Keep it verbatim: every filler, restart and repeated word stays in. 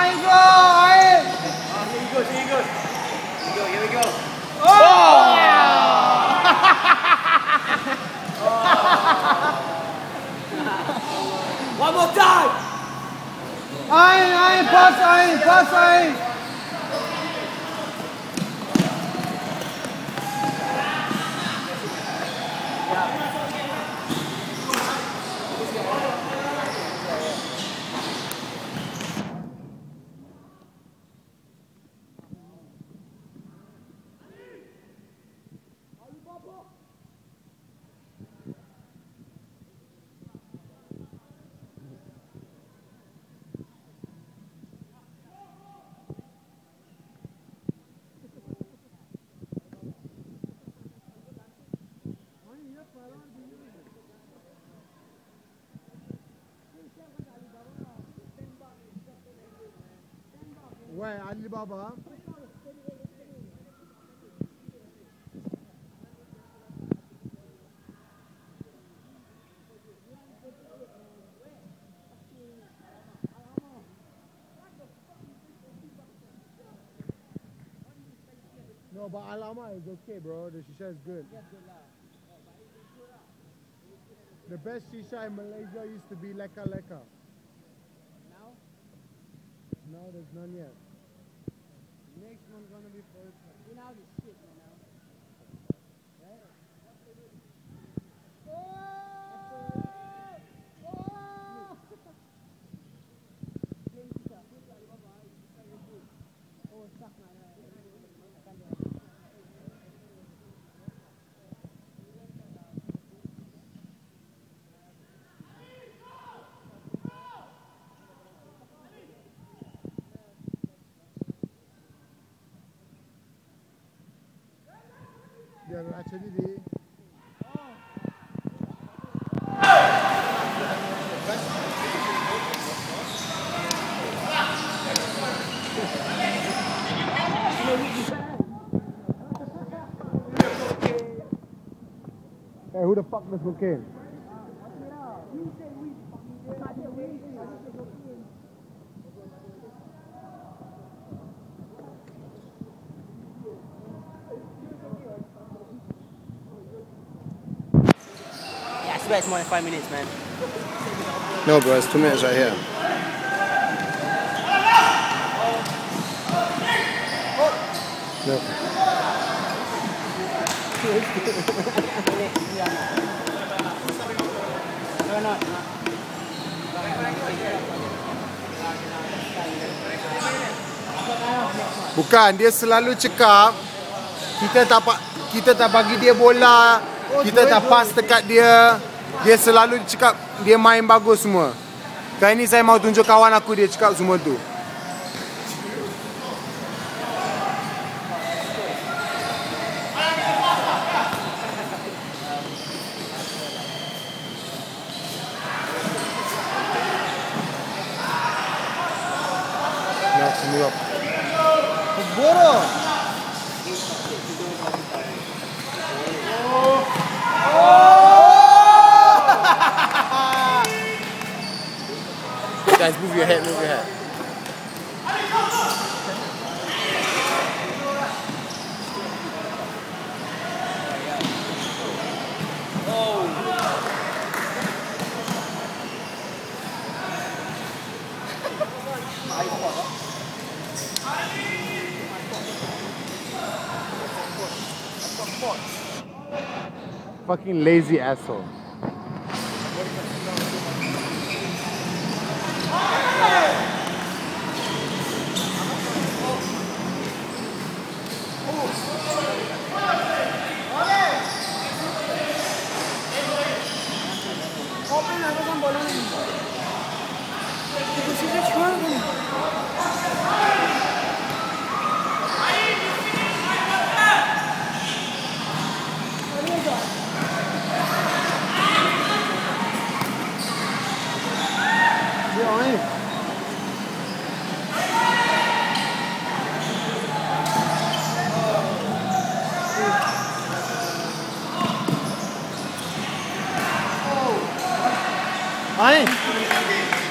Ain go, Ain. Ah, here we go, here we go. Here we go, here we go. Oh! One more time. Ain, Ain, pass Ain, pass Ain. Where Alibaba? No, but Alama is okay, bro. The shisha is good. The best shisha in Malaysia used to be Leka Leka. Now? No, there's none yet. Next one gonna be first. You know this shit, you know. Right? Oh! Oh, stuck, man. They're actually the Hey, who the fuck does cocaine? Yeah, I swear it's more than five minutes, man. No, bro, it's two minutes right here. No. Bukan, dia selalu cakap kita tak kita tak bagi dia bola, kita tak pass dekat dia. Dia selalu cakap dia main bagus semua. Kali ni saya mau tunjuk kawan aku dia cakap semua tu. Nak semua. Boro. Guys, move your head, move your head. Fucking lazy asshole. Ain.